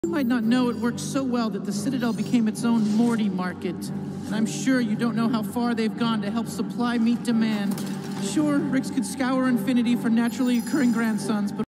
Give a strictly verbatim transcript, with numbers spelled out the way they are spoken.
You might not know it worked so well that the Citadel became its own Morty market. And I'm sure you don't know how far they've gone to help supply meet demand. Sure, Ricks could scour infinity for naturally occurring grandsons, but